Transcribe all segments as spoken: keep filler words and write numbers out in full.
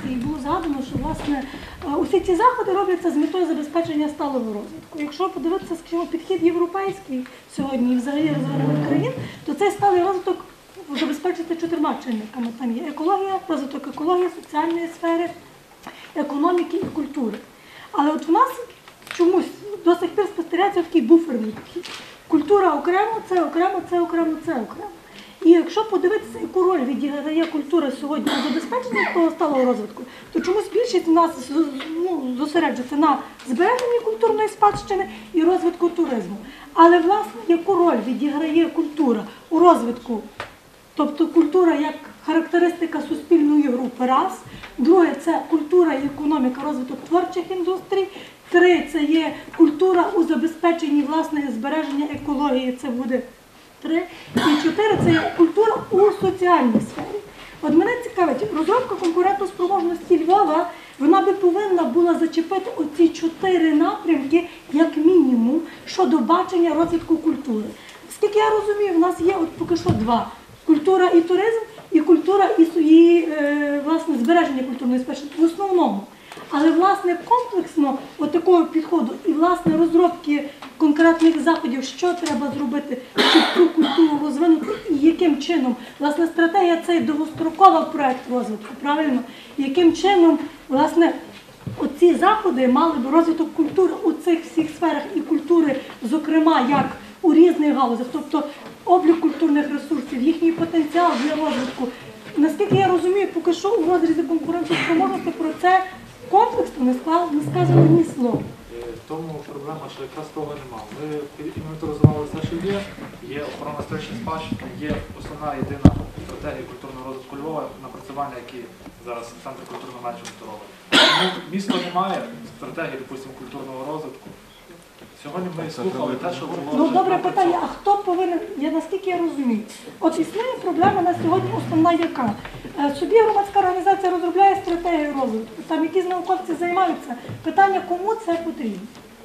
і було згадано, що власне усі ці заходи робляться з метою забезпечення сталого розвитку. Якщо подивитися, скажімо, підхід європейський сьогодні і взагалі розвинених країн, то цей сталий розвиток забезпечити чотирма чинниками. Там є екологія, розвиток екології, соціальної сфери, економіки і культури. Але от в нас чомусь до сих пір спостерігається такий буферний підхід. Культура окремо, це окремо, це окремо, це окремо. І якщо подивитися, яку роль відіграє культура сьогодні у забезпеченні того сталого розвитку, то чомусь більшість у нас ну, зосереджується на збереженні культурної спадщини і розвитку туризму. Але, власне, яку роль відіграє культура у розвитку? Тобто культура як характеристика суспільної групи, раз. Друге – це культура і економіка, розвиток творчих індустрій. Три – це є культура у забезпеченні власне збереження екології, це буде три. І чотири – це є культура у соціальній сфері. От мене цікавить, розробка конкурентоспроможності Львова, вона би повинна була зачепити оці чотири напрямки, як мінімум, щодо бачення розвитку культури. Оскільки я розумію, в нас є от поки що два. Культура і туризм, і культура і, і е, власне, збереження культурної спадщини в основному. Але, власне, комплексно от такого підходу і, власне, розробки конкретних заходів, що треба зробити, щоб цю культуру розвинути і яким чином, власне, стратегія – це довгостроковий проєкт розвитку, правильно? І яким чином, власне, оці заходи мали б розвиток культури у цих всіх сферах і культури, зокрема, як у різних галузях, тобто облік культурних ресурсів, їхній потенціал для розвитку. Наскільки я розумію, поки що у розрізі конкурентоспроможності про це комплексно не сказано ні слова. В тому проблема, що якраз того немає. Ми інвентаризували все, що є, є охорона історичної спадщини, є основна єдина стратегія культурного розвитку Львова, напрацювання, які зараз Центр культурного менеджменту робить. Тому місто не має стратегії, допустимо, культурного розвитку. Сьогодні ми слухали те, що було... Ну, добре питання, а хто повинен, я наскільки я розумію, от існує проблема на сьогодні основна яка? Собі громадська організація розробляє стратегію розвитку, там якісь науковці займаються. Питання, кому це потрібно?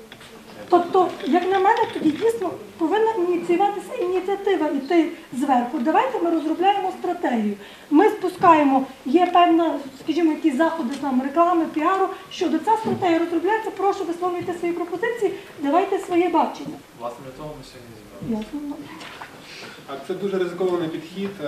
Тобто, як на мене, тоді дійсно повинна ініціюватися ініціатива йти зверху. Давайте ми розробляємо стратегію. Ми спускаємо, є певна, скажімо, якісь заходи там, реклами, піару, щодо ця стратегія розробляється, прошу висловлюйте свої пропозиції, давайте своє бачення. Власне, для того ми сьогодні зібрали. Це дуже ризикований підхід е,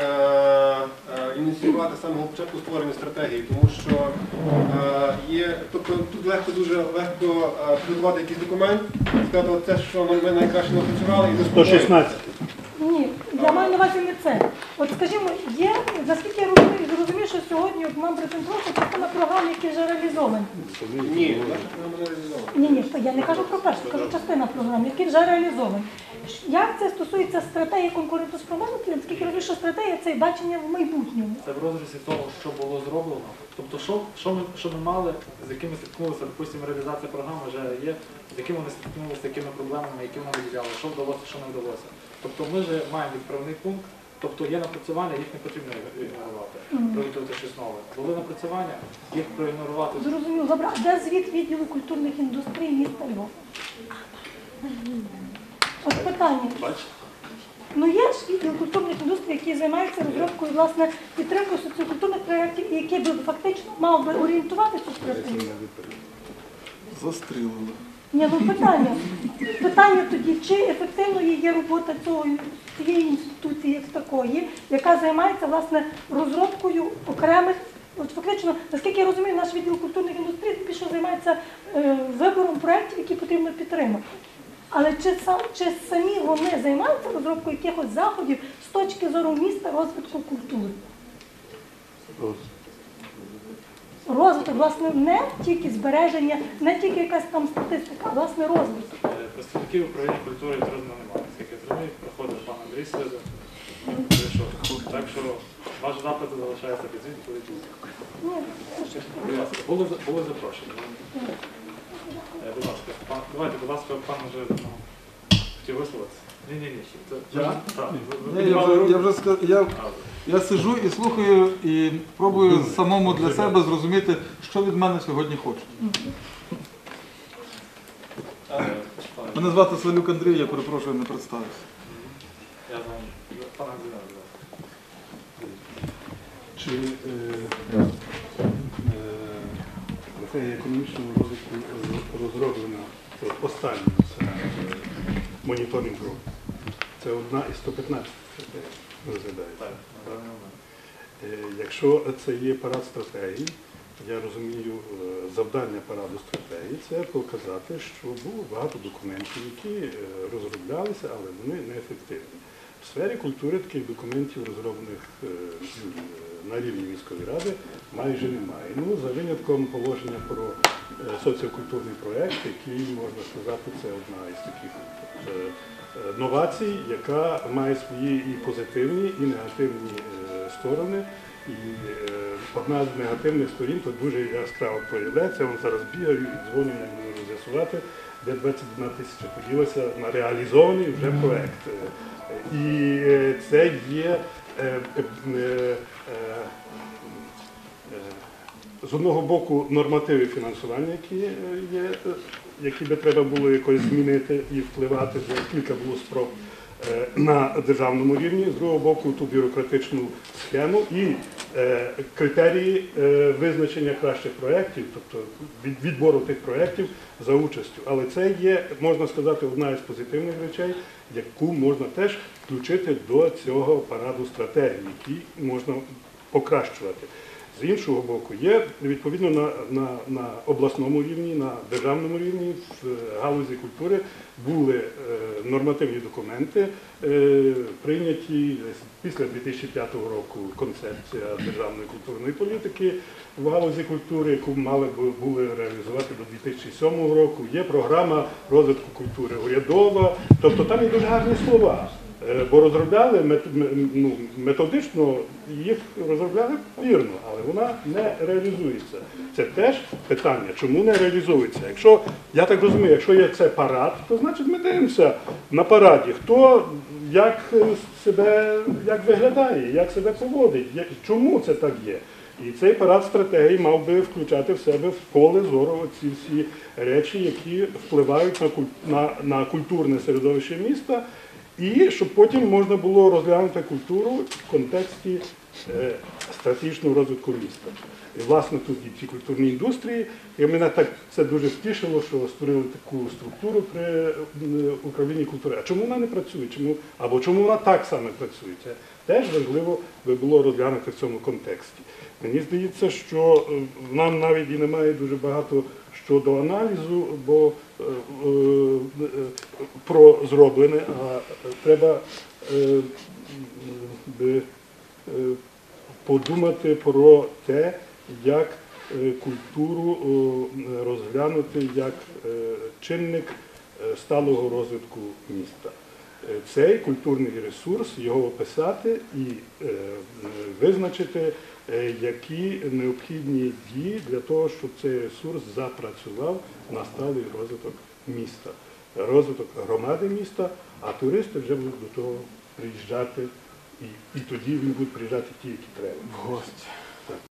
е, ініціювати з самого початку створення стратегії, тому що е, є, тобто тут легко, дуже легко е, підготувати якийсь документ, сказати, от це, що ми найкраще напрацювали, і сто шістнадцять. Ні, я маю на увазі не це. От скажімо, є, наскільки я розумію, зрозумію, що сьогодні от нам презентується частина програм, які вже реалізовані. Ні, наша програма не реалізована. Ні, ні, я не кажу про перше, кажу частина програм, які вже реалізовані. Як це стосується стратегії конкурентоспроможності, наскільки розумію, що стратегія – це бачення в майбутньому? Це в розрізі того, що було зроблено. Тобто, що, що, ми, що ми мали, з якими стикнулися, допустимо, реалізація програми вже є, з якими вони стикнулися, з якими проблемами, які вони виділяли, що вдалося, що не вдалося. Тобто ми вже маємо відправний пункт, тобто є напрацювання, їх не потрібно ігнорувати, приготувати щось нове. Були напрацювання, їх проігнорувати. Зрозуміло. Добре, а де звіт відділу культурних індустрій міста Львова? От питання. Бачите? Ну є ж відділ культурних індустрій, який займається розробкою, власне, підтримкою соціокультурних проєктів, і який би фактично мав би орієнтувати цю стратегію. Застрілили. Ні, ну питання. Питання тоді, чи ефективною є робота цього, цієї інституції як такої, яка займається, власне, розробкою окремих, от фактично, наскільки я розумію, наш відділ культурних індустрій більше займається е, вибором проєктів, які потрібно підтримати. Але чи, чи самі вони займаються розробкою якихось заходів з точки зору міста розвитку культури? Розвиток, власне, не тільки збереження, не тільки якась там статистика, а власне розвиток. Представників управління культури і туризму немає. Скільки я розумію, проходить пан Андрій Слиза. Так що ваш запит залишається без відповіді. Були, були запрошені. Будь ласка, пан, давайте, будь ласка, пан вже ну, хотів висловитися. Ні-ні-ні. Я? Ні, я, вже, я вже сказав, я, я сиджу і слухаю, і пробую самому для себе зрозуміти, що від мене сьогодні хочуть. Мене звати Свалюк Андрій, я перепрошую, не представився. Я знаю, пан Андрій. Чи, е, стратегія економічного розвитку розроблена останньою, це е, моніторинг року. Це одна із сто п'ятнадцяти стратегій розглядається. Так, напевно, Е, Якщо це є парад стратегій, я розумію, е, завдання параду стратегії – це показати, що було багато документів, які е, розроблялися, але вони неефективні. В сфері культури таких документів, розроблених е, на рівні міської ради, майже немає. Ну, за винятком положення про е, соціокультурний проєкт, який, можна сказати, це одна із таких е, е, новацій, яка має свої і позитивні, і негативні е, сторони. І е, одна з негативних сторін тут дуже яскраво проявляється. Я вам зараз бігаю і дзвоню, не можу з'ясувати, де двадцять одна тисяча поділася на реалізований вже проєкт. І е, це є е, е, е, е, з одного боку нормативи фінансування, які е, є, е, які би треба було якось змінити і впливати, вже кілька було спроб е, на державному рівні, з другого боку ту бюрократичну схему і е, критерії е, визначення кращих проєктів, тобто від, відбору тих проєктів за участю. Але це є, можна сказати, одна із позитивних речей, яку можна теж включити до цього параду стратегії, які можна покращувати. З іншого боку, є відповідно на, на, на обласному рівні, на державному рівні, в галузі культури були е, нормативні документи, е, прийняті після дві тисячі п'ятого року концепція державної культурної політики в галузі культури, яку мали б були реалізувати до дві тисячі сьомого року. Є програма розвитку культури урядова, тобто там є дуже гарні слова. Бо розробляли ну, методично, їх розробляли вірно, але вона не реалізується. Це теж питання, чому не реалізується. Якщо, я так розумію, якщо є це парад, то значить ми дивимося на параді, хто як себе як виглядає, як себе поводить, як, чому це так є. І цей парад стратегії мав би включати в себе в поле зору ці всі речі, які впливають на, на, на культурне середовище міста, і щоб потім можна було розглянути культуру в контексті е, стратегічного розвитку міста. І, власне, тут і ці культурні індустрії. І мене так це дуже втішило, що створили таку структуру при е, управлінні культури. А чому вона не працює? Чому, або чому вона так саме працює? Це теж важливо би було розглянути в цьому контексті. Мені здається, що нам навіть і немає дуже багато щодо аналізу, бо е, е, про зроблене, а треба е, е, подумати про те, як е, культуру е, розглянути як е, чинник е, сталого розвитку міста. Цей культурний ресурс, його описати і е, визначити, е, які необхідні дії для того, щоб цей ресурс запрацював на сталий розвиток міста, розвиток громади міста, а туристи вже будуть до того приїжджати, і, і тоді він будуть приїжджати ті, які треба. В гості.